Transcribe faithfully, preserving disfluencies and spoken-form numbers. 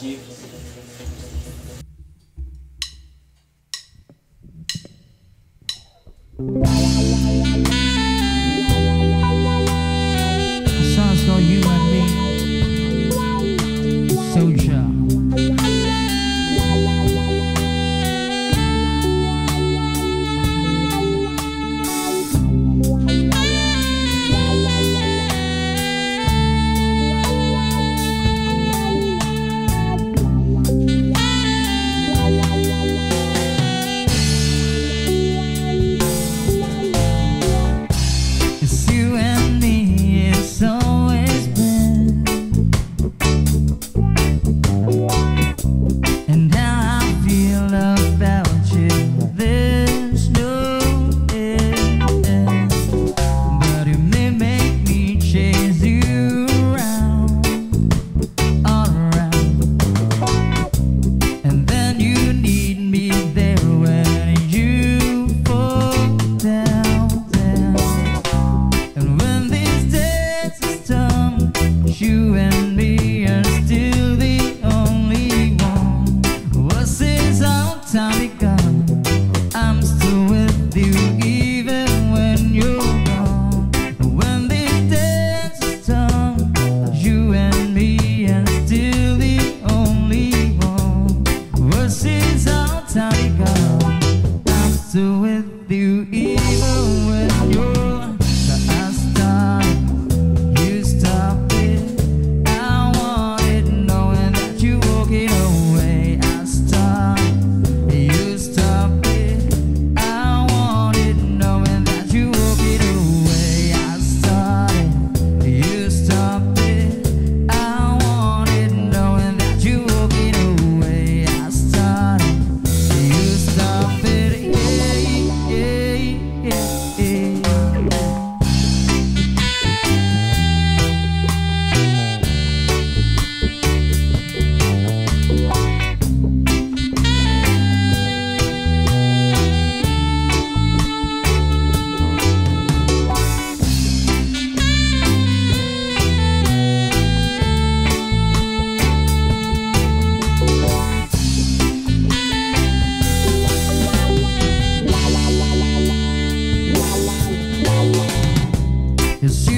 you. The song's called You and Me. Soja. It's you and me, it's always been. And how I feel about you, there's no end. But it may make me chase you around, all around. And then you need me there when you fall down, down. And when these days is done, you and me are still the only one. What since our time begun, I'm still with you even when you're gone. And when these days is done, you and me are still the only one. What since our time begun, I'm still with you even when you're gone. I started, you stopped it. I wanted knowing that you walking away. I started, you stopped it. I wanted knowing that you walking away. I started, you stopped it. I wanted knowing that you walking away. I started, you stopped it. Yeah, yeah, yeah, yeah. It's you